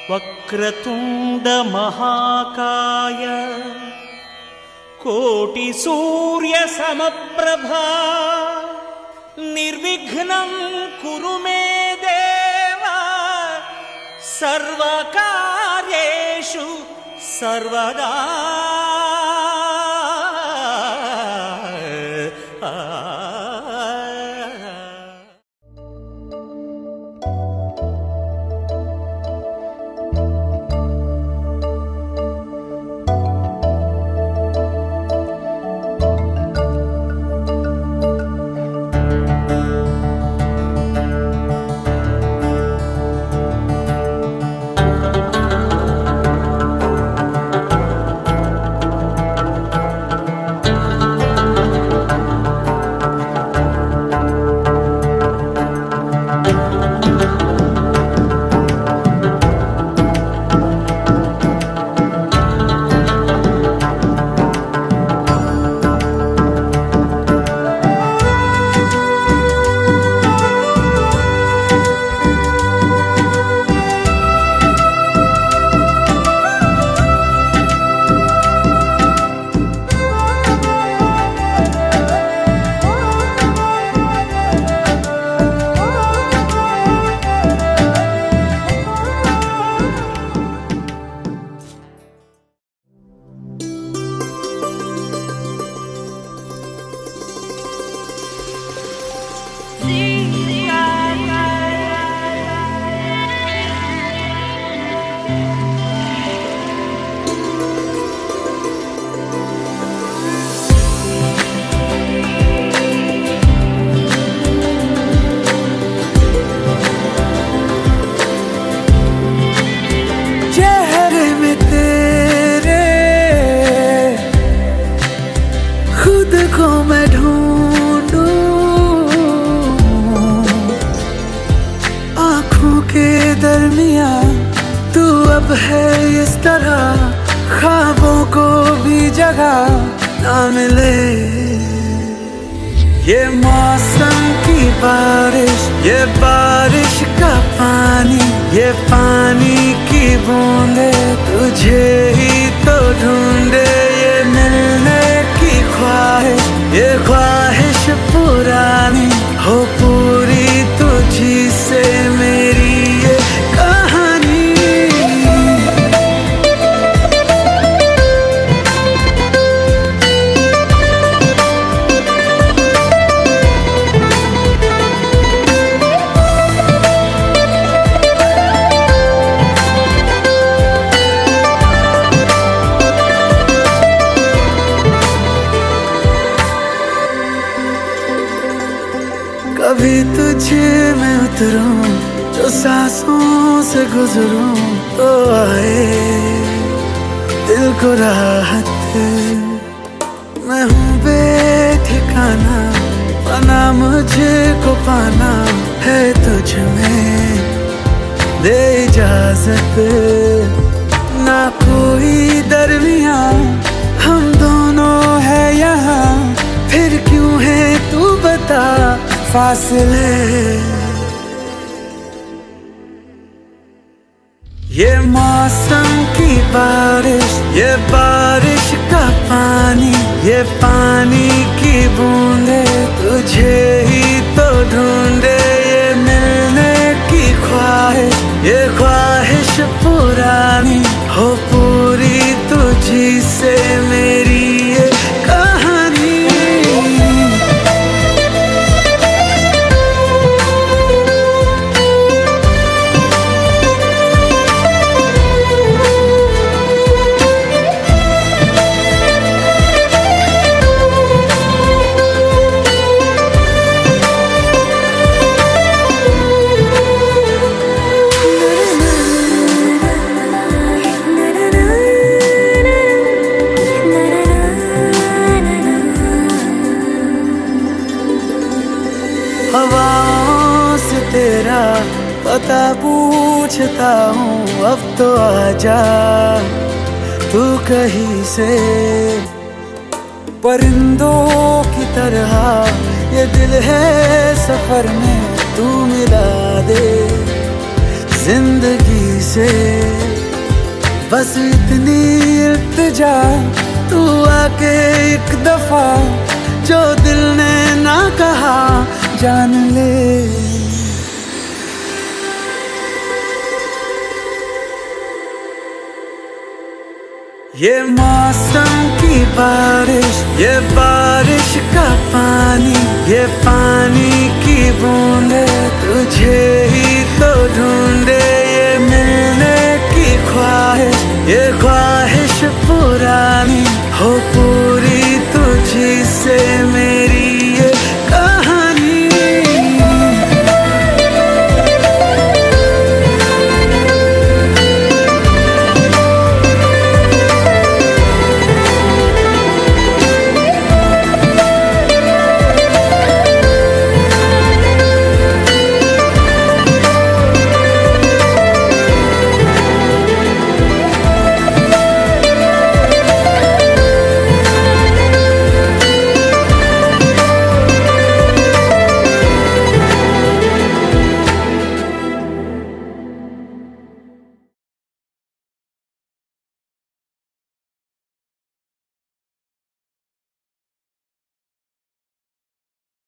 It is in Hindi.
वक्रतुंड महाकाय कोटि सूर्य समप्रभा निर्विघ्नं कुरु मे देव सर्वकार्येषु सर्वदा। है इस तरह ख्वाबों को भी जगह ना मिले। ये मौसम की बारिश, ये बारिश का पानी, ये पानी की बूंदे तुझे ही तो ढूंढे। ये मिलने की ख्वाहिश, ये ख्वाहिश पुरानी हो पूरी तुझी से मेरी ये कहानी। कभी तुझे मैं उतरूं, जो सांसों से गुजरूं तो आए दिल को राहत। मैं हूँ बेठिकाना, पाना मुझे को पाना है तुझ में, दे इजाजत। ना कोई दरमियां हम दोनों है यहाँ, फिर क्यों है तू बता फासले। ये मौसम की बारिश, ये बारिश का पानी, ये पानी की बूंदे तुझे ही तो ढूंढे। ये मिलने की ख्वाहिश, ये ख्वाहिश पुरानी हो पूरी तुझी से मेरी ये कहानी। हवाओं से तेरा पता पूछता हूँ, अब तो आजा तू कहीं से। परिंदों की तरह ये दिल है सफर में, तू मिला दे जिंदगी से बस इतनी इल्तिजा, तू आके एक दफा जो दिल ने ना कहा जान ले। ये मौसम की बारिश, ये बारिश का पानी, ये पानी की बूंदे तुझे